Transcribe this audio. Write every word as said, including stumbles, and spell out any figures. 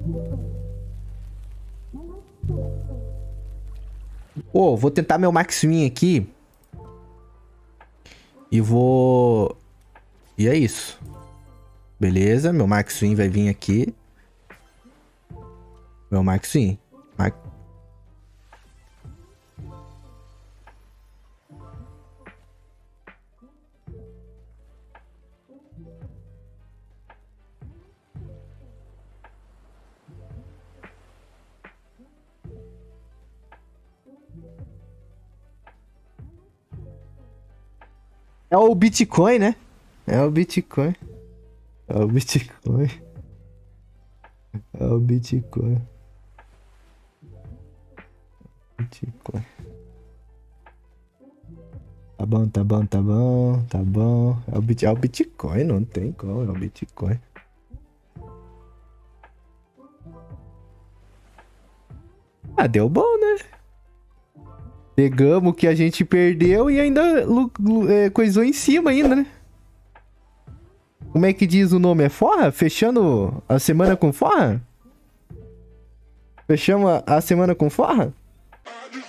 Pô, vou tentar meu Max Win aqui. E vou... E é isso. Beleza, meu Max Win vai vir aqui. Meu Max Win. Ma... É o Bitcoin, né? É o Bitcoin. É o Bitcoin. É o Bitcoin. Bitcoin. Tá bom, tá bom, tá bom, tá bom. É o, Bit... é o Bitcoin, não tem como, é o Bitcoin. Ah, deu bom, né? Pegamos o que a gente perdeu e ainda lu- lu- é, coisou em cima ainda, né? Como é que diz o nome? É forra? Fechando a semana com forra? Fechamos a, a semana com forra?